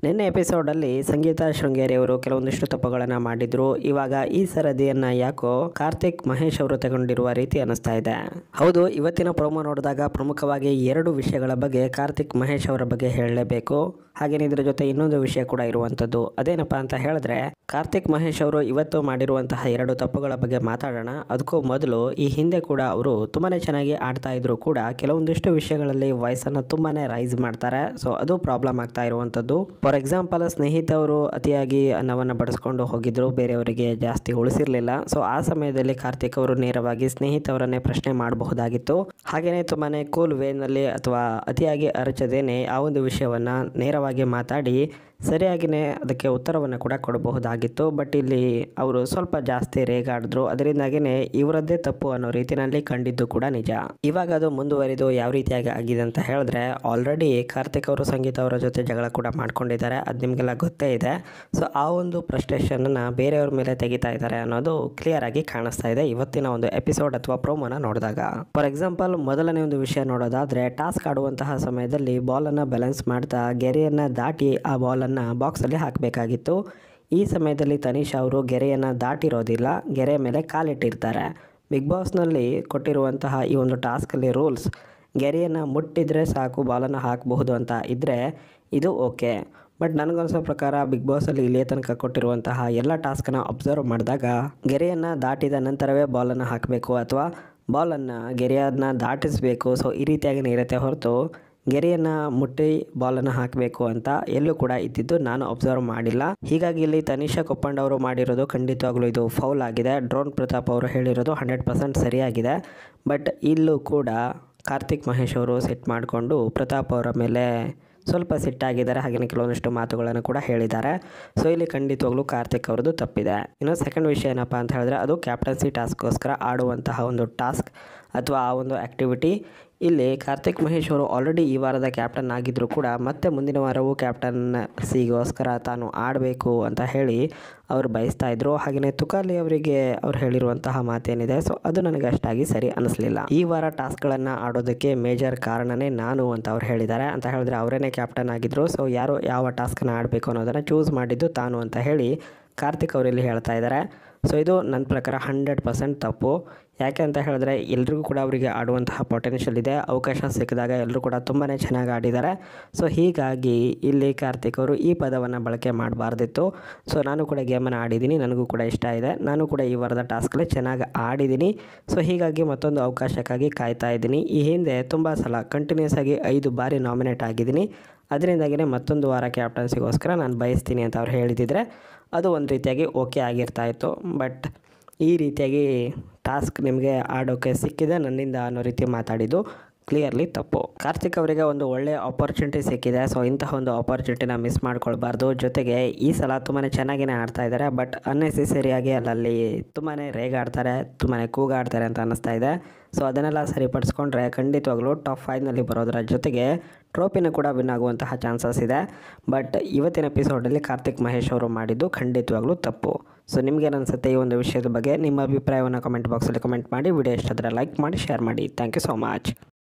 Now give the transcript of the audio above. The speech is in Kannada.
ನಿನ್ನೆ ಎಪಿಸೋಡಲ್ಲಿ ಸಂಗೀತ ಶೃಂಗೇರಿ ಅವರು ಕೆಲವೊಂದಿಷ್ಟು ತಪ್ಪುಗಳನ್ನು ಮಾಡಿದ್ರು. ಇವಾಗ ಈ ಸರದಿಯನ್ನ ಯಾಕೋ ಕಾರ್ತಿಕ್ ಮಹೇಶ್ ಅವರು ತಗೊಂಡಿರುವ ರೀತಿ ಅನಿಸ್ತಾ ಇದೆ. ಹೌದು, ಇವತ್ತಿನ ಪ್ರೋಮೋ ನೋಡಿದಾಗ ಪ್ರಮುಖವಾಗಿ 2 ವಿಷಯಗಳ ಬಗ್ಗೆ ಕಾರ್ತಿಕ್ ಮಹೇಶ್ ಅವರ ಬಗ್ಗೆ ಹೇಳಲೇಬೇಕು. ಹಾಗೇನೇ ಇದರ ಜೊತೆ ಇನ್ನೊಂದು ವಿಷಯ ಕೂಡ ಇರುವಂಥದ್ದು. ಅದೇನಪ್ಪ ಅಂತ ಹೇಳಿದ್ರೆ, ಕಾರ್ತಿಕ್ ಮಹೇಶ್ ಅವರು ಇವತ್ತು ಮಾಡಿರುವಂತಹ 2 ತಪ್ಪುಗಳ ಬಗ್ಗೆ ಮಾತಾಡೋಣ. ಅದಕ್ಕೂ ಮೊದಲು ಈ ಹಿಂದೆ ಕೂಡ ಅವರು ತುಂಬಾನೇ ಚೆನ್ನಾಗಿ ಆಡ್ತಾ ಇದ್ರು ಕೂಡ ಕೆಲವೊಂದಿಷ್ಟು ವಿಷಯಗಳಲ್ಲಿ ವಾಯ್ಸನ್ನು ತುಂಬಾನೇ ರೈಸ್ ಮಾಡ್ತಾರೆ. ಸೊ ಅದು ಪ್ರಾಬ್ಲಮ್ ಆಗ್ತಾ ಇರುವಂಥದ್ದು. ಫಾರ್ ಎಕ್ಸಾಂಪಲ್, ಸ್ನೇಹಿತ ಅವರು ಅತಿಯಾಗಿ ಅನ್ನವನ್ನು ಬಡಿಸ್ಕೊಂಡು ಹೋಗಿದ್ರು, ಬೇರೆಯವರಿಗೆ ಜಾಸ್ತಿ ಉಳಿಸಿರ್ಲಿಲ್ಲ. ಸೊ ಆ ಸಮಯದಲ್ಲಿ ಕಾರ್ತಿಕ್ ಅವರು ನೇರವಾಗಿ ಸ್ನೇಹಿತವರನ್ನೇ ಪ್ರಶ್ನೆ ಮಾಡಬಹುದಾಗಿತ್ತು. ಹಾಗೇನೆ ತುಂಬಾನೇ ಕೂಲ್ ವೇನಲ್ಲಿ ಅಥವಾ ಅತಿಯಾಗಿ ಅರಚದೇನೆ ಆ ಒಂದು ವಿಷಯವನ್ನ ನೇರವಾಗಿ ಮಾತಾಡಿ ಸರಿಯಾಗಿನೇ ಅದಕ್ಕೆ ಉತ್ತರವನ್ನು ಕೂಡ ಕೊಡಬಹುದಾಗಿತ್ತು. ಬಟ್ ಇಲ್ಲಿ ಅವರು ಸ್ವಲ್ಪ ಜಾಸ್ತಿ ರೇಗಾಡಿದ್ರು. ಅದರಿಂದಾಗಿನೇ ಇವರದ್ದೇ ತಪ್ಪು ಅನ್ನೋ ರೀತಿಯಲ್ಲಿ ಕಂಡಿದ್ದು ಕೂಡ ನಿಜ. ಇವಾಗ ಅದು ಮುಂದುವರಿದು ಯಾವ ರೀತಿಯಾಗಿ ಆಗಿದೆ ಅಂತ ಹೇಳಿದ್ರೆ, ಆಲ್ರೆಡಿ ಕಾರ್ತಿಕ್ ಅವರು ಸಂಗೀತ ಅವರ ಜೊತೆ ಜಗಳ ಕೂಡ ಮಾಡ್ಕೊಂಡಿದ್ದಾರೆ. ಅದು ನಿಮಗೆಲ್ಲ ಗೊತ್ತೇ ಇದೆ. ಸೊ ಆ ಒಂದು ಫ್ರಸ್ಟ್ರೇಷನ್ನ ಬೇರೆಯವ್ರ ಮೇಲೆ ತೆಗಿತಾ ಇದ್ದಾರೆ ಅನ್ನೋದು ಕ್ಲಿಯರ್ ಆಗಿ ಕಾಣಿಸ್ತಾ ಇದೆ ಇವತ್ತಿನ ಒಂದು ಎಪಿಸೋಡ್ ಅಥವಾ ಪ್ರೋಮೋನ ನೋಡಿದಾಗ. ಫಾರ್ ಎಕ್ಸಾಂಪಲ್, ಮೊದಲನೇ ಒಂದು ವಿಷಯ ನೋಡೋದಾದ್ರೆ, ಟಾಸ್ಕ್ ಆಡುವಂತಹ ಸಮಯದಲ್ಲಿ ಬಾಲನ್ನು ಬ್ಯಾಲೆನ್ಸ್ ಮಾಡ್ತಾ ಗೆರೆಯನ್ನು ದಾಟಿ ಆ ಬಾಲನ್ನು ಬಾಕ್ಸಲ್ಲಿ ಹಾಕಬೇಕಾಗಿತ್ತು. ಈ ಸಮಯದಲ್ಲಿ ತನಿಷಾ ಅವರು ಗೆರೆಯನ್ನು ದಾಟಿರೋದಿಲ್ಲ, ಗೆರೆ ಮೇಲೆ ಕಾಲಿಟ್ಟಿರ್ತಾರೆ. ಬಿಗ್ ಬಾಸ್ನಲ್ಲಿ ಕೊಟ್ಟಿರುವಂತಹ ಈ ಒಂದು ಟಾಸ್ಕಲ್ಲಿ ರೂಲ್ಸ್, ಗೆರೆಯನ್ನು ಮುಟ್ಟಿದ್ರೆ ಸಾಕು ಬಾಲನ್ನು ಹಾಕಬಹುದು ಅಂತ ಇದ್ದರೆ ಇದು ಓಕೆ. ಬಟ್ ನನಗನ್ಸೋ ಪ್ರಕಾರ ಬಿಗ್ ಬಾಸಲ್ಲಿ ಇಲ್ಲಿಯ ತನಕ ಕೊಟ್ಟಿರುವಂತಹ ಎಲ್ಲ ಟಾಸ್ಕನ್ನು ಅಬ್ಸರ್ವ್ ಮಾಡಿದಾಗ ಗೆರೆಯನ್ನು ದಾಟಿದ ನಂತರವೇ ಬಾಲನ್ನು ಹಾಕಬೇಕು ಅಥವಾ ಬಾಲನ್ನು ಗೆರೆಯನ್ನು ದಾಟಿಸಬೇಕು. ಸೊ ಈ ರೀತಿಯಾಗಿ ಇರುತ್ತೆ ಹೊರತು ಗೆರೆಯನ್ನು ಮುಟ್ಟಿ ಬಾಲನ್ನು ಹಾಕಬೇಕು ಅಂತ ಎಲ್ಲೂ ಕೂಡ ಇದ್ದಿದ್ದು ನಾನು ಅಬ್ಸರ್ವ್ ಮಾಡಿಲ್ಲ. ಹೀಗಾಗಿ ಇಲ್ಲಿ ತನಿಷಾ ಕೊಪ್ಪಂಡ್ ಅವರು ಮಾಡಿರೋದು ಖಂಡಿತವಾಗ್ಲೂ ಇದು ಫೌಲ್ ಆಗಿದೆ. ಡ್ರೋನ್ ಪ್ರತಾಪ್ ಅವರು ಹೇಳಿರೋದು 100% ಸರಿಯಾಗಿದೆ. ಬಟ್ ಇಲ್ಲೂ ಕೂಡ ಕಾರ್ತಿಕ್ ಮಹೇಶ್ ಅವರು ಸೆಟ್ ಮಾಡಿಕೊಂಡು ಪ್ರತಾಪ್ ಅವರ ಮೇಲೆ ಸ್ವಲ್ಪ ಸಿಟ್ಟಾಗಿದ್ದಾರೆ. ಹಾಗೆಯೇ ಕೆಲವೊಂದಿಷ್ಟು ಮಾತುಗಳನ್ನು ಕೂಡ ಹೇಳಿದ್ದಾರೆ. ಸೊ ಇಲ್ಲಿ ಖಂಡಿತವಾಗ್ಲೂ ಕಾರ್ತಿಕ್ ಅವ್ರದ್ದು ತಪ್ಪಿದೆ. ಇನ್ನು ಸೆಕೆಂಡ್ ವಿಷಯ ಏನಪ್ಪ ಅಂತ ಹೇಳಿದ್ರೆ, ಅದು ಕ್ಯಾಪ್ಟನ್ಸಿ ಟಾಸ್ಕ್ಗೋಸ್ಕರ ಆಡುವಂತಹ ಒಂದು ಟಾಸ್ಕ್ ಅಥವಾ ಆ ಒಂದು ಆ್ಯಕ್ಟಿವಿಟಿ. ಇಲ್ಲಿ ಕಾರ್ತಿಕ್ ಮಹೇಶ್ ಅವರು ಆಲ್ರೆಡಿ ಈ ವಾರದ ಕ್ಯಾಪ್ಟನ್ ಆಗಿದ್ದರೂ ಕೂಡ ಮತ್ತೆ ಮುಂದಿನ ವಾರವೂ ಕ್ಯಾಪ್ಟನ್ಸಿಗೋಸ್ಕರ ತಾನು ಆಡಬೇಕು ಅಂತ ಹೇಳಿ ಅವರು ಬಯಸ್ತಾ ಇದ್ರು. ಹಾಗೆಯೇ ತುಕಾಲಿ ಅವರಿಗೆ ಅವ್ರು ಹೇಳಿರುವಂತಹ ಮಾತೇನಿದೆ, ಸೊ ಅದು ನನಗೆ ಅಷ್ಟಾಗಿ ಸರಿ ಅನ್ನಿಸ್ಲಿಲ್ಲ. ಈ ವಾರ ಟಾಸ್ಕ್ಗಳನ್ನು ಆಡೋದಕ್ಕೆ ಮೇಜರ್ ಕಾರಣನೇ ನಾನು ಅಂತ ಅವ್ರು ಹೇಳಿದ್ದಾರೆ. ಅಂತ ಹೇಳಿದ್ರೆ ಅವರೇನೇ ಕ್ಯಾಪ್ಟನ್ ಆಗಿದ್ರು. ಸೊ ಯಾರು ಯಾವ ಟಾಸ್ಕನ್ನು ಆಡಬೇಕು ಅನ್ನೋದನ್ನು ಚೂಸ್ ಮಾಡಿದ್ದು ತಾನು ಅಂತ ಹೇಳಿ ಕಾರ್ತಿಕ್ ಅವರಲ್ಲಿ ಹೇಳ್ತಾ ಇದ್ದಾರೆ. ಸೊ ಇದು ನನ್ನ ಪ್ರಕಾರ 100% ತಪ್ಪು. ಯಾಕೆ ಅಂತ ಹೇಳಿದ್ರೆ ಎಲ್ರಿಗೂ ಕೂಡ ಅವರಿಗೆ ಆಡುವಂತಹ ಪೊಟೆನ್ಷಿಯಲ್ ಇದೆ. ಅವಕಾಶ ಸಿಕ್ಕಿದಾಗ ಎಲ್ಲರೂ ಕೂಡ ತುಂಬಾ ಚೆನ್ನಾಗಿ ಆಡಿದ್ದಾರೆ. ಸೊ ಹೀಗಾಗಿ ಇಲ್ಲಿ ಕಾರ್ತಿಕ್ ಅವರು ಈ ಪದವನ್ನು ಬಳಕೆ ಮಾಡಬಾರ್ದಿತ್ತು. ಸೊ ನಾನು ಕೂಡ ಗೇಮನ್ನು ಆಡಿದ್ದೀನಿ, ನನಗೂ ಕೂಡ ಇಷ್ಟ ಇದೆ. ನಾನು ಕೂಡ ಈ ವಾರದ ಟಾಸ್ಕಲ್ಲಿ ಚೆನ್ನಾಗಿ ಆಡಿದ್ದೀನಿ. ಸೊ ಹೀಗಾಗಿ ಮತ್ತೊಂದು ಅವಕಾಶಕ್ಕಾಗಿ ಕಾಯ್ತಾ ಇದ್ದೀನಿ. ಈ ಹಿಂದೆ ತುಂಬ ಸಲ ಕಂಟಿನ್ಯೂಸ್ ಆಗಿ 5 ಬಾರಿ ನಾಮಿನೇಟ್ ಆಗಿದ್ದೀನಿ. ಅದರಿಂದಾಗಿಯೇ ಮತ್ತೊಂದು ವಾರ ಕ್ಯಾಪ್ಟನ್ಸಿಗೋಸ್ಕರ ನಾನು ಬಯಸ್ತೀನಿ ಅಂತ ಅವ್ರು ಹೇಳಿದಿದ್ರೆ ಅದು ಒಂದು ರೀತಿಯಾಗಿ ಓಕೆ ಆಗಿರ್ತಾ ಇತ್ತು. ಬಟ್ ಈ ರೀತಿಯಾಗಿ ಟಾಸ್ಕ್ ನಿಮಗೆ ಆಡೋಕ್ಕೆ ಸಿಕ್ಕಿದೆ ನನ್ನಿಂದ ಅನ್ನೋ ರೀತಿ ಮಾತಾಡಿದ್ದು ಕ್ಲಿಯರ್ಲಿ ತಪ್ಪು. ಕಾರ್ತಿಕ್ ಅವರಿಗೆ ಒಂದು ಒಳ್ಳೆಯ ಆಪರ್ಚುನಿಟಿ ಸಿಕ್ಕಿದೆ. ಸೊ ಇಂತಹ ಒಂದು ಆಪರ್ಚುನಿಟಿನ ಮಿಸ್ ಮಾಡ್ಕೊಳ್ಬಾರ್ದು. ಜೊತೆಗೆ ಈ ಸಲ ತುಂಬಾ ಚೆನ್ನಾಗಿನೇ ಆಡ್ತಾ ಇದ್ದಾರೆ. ಬಟ್ ಅನ್ನೆಸೆಸರಿಯಾಗಿ ಅಲ್ಲಲ್ಲಿ ತುಂಬಾ ರೇಗಾಡ್ತಾರೆ, ತುಂಬಾ ಕೂಗಾಡ್ತಾರೆ ಅಂತ ಅನ್ನಿಸ್ತಾ ಇದೆ. ಸೊ ಅದನ್ನೆಲ್ಲ ಸರಿಪಡಿಸ್ಕೊಂಡ್ರೆ ಖಂಡಿತವಾಗ್ಲೂ ಟಾಪ್ 5ನಲ್ಲಿ ಬರೋದರ ಜೊತೆಗೆ ಟ್ರೋಫಿನ ಕೂಡ ವಿನ್ ಆಗುವಂತಹ ಚಾನ್ಸಸ್ ಇದೆ. ಬಟ್ ಇವತ್ತಿನ ಎಪಿಸೋಡಲ್ಲಿ ಕಾರ್ತಿಕ್ ಮಹೇಶ್ ಅವರು ಮಾಡಿದ್ದು ಖಂಡಿತವಾಗ್ಲೂ ತಪ್ಪು. ಸೊ ನಿಮಗೇನು ಅನಿಸುತ್ತೆ ಈ ಒಂದು ವಿಷಯದ ಬಗ್ಗೆ? ನಿಮ್ಮ ಅಭಿಪ್ರಾಯವನ್ನು ಕಮೆಂಟ್ ಬಾಕ್ಸಲ್ಲಿ ಕಮೆಂಟ್ ಮಾಡಿ. ವಿಡಿಯೋ ಇಷ್ಟ ಆದರೆ ಲೈಕ್ ಮಾಡಿ, ಶೇರ್ ಮಾಡಿ. Thank you so much.